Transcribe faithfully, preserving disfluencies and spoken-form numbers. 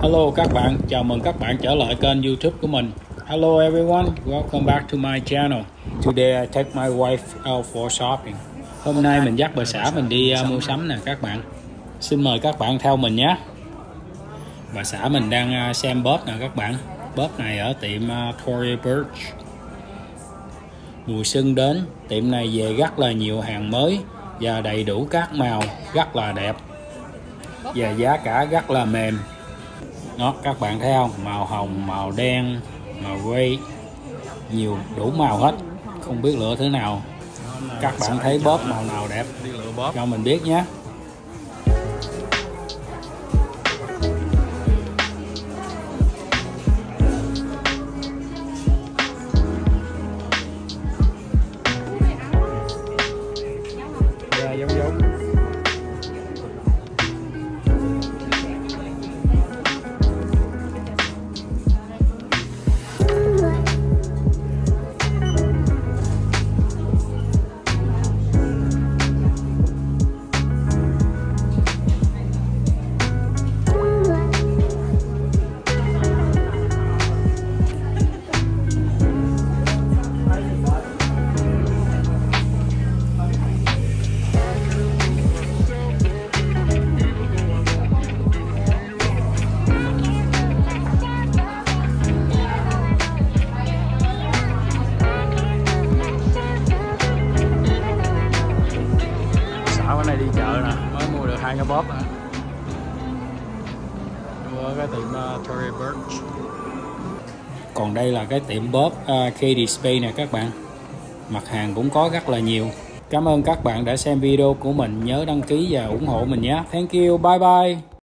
Hello các bạn, chào mừng các bạn trở lại kênh YouTube của mình. Hello everyone, welcome back to my channel. Today I take my wife out for shopping. Hôm nay mình dắt bà xã mình đi uh, mua sắm nè các bạn. Xin mời các bạn theo mình nhé. Bà xã mình đang uh, xem bóp nè các bạn. Bóp này ở tiệm uh, Tory Burch. Mùa xuân đến, tiệm này về rất là nhiều hàng mới và đầy đủ các màu rất là đẹp. Và giá cả rất là mềm. Đó, các bạn thấy không? Màu hồng, màu đen, màu gray, nhiều đủ màu hết, không biết lựa thứ nào. Các bạn thấy bóp màu nào đẹp cho mình biết nhé. Yeah, giống giống. Bữa nay đi chợ nè, mới mua được hai cái bóp nè. Mua ở cái tiệm uh, Tory Burch. Còn đây là cái tiệm bóp uh, Kate Spade nè các bạn. Mặt hàng cũng có rất là nhiều. Cảm ơn các bạn đã xem video của mình, nhớ đăng ký và ủng hộ mình nhé. Thank you, bye bye.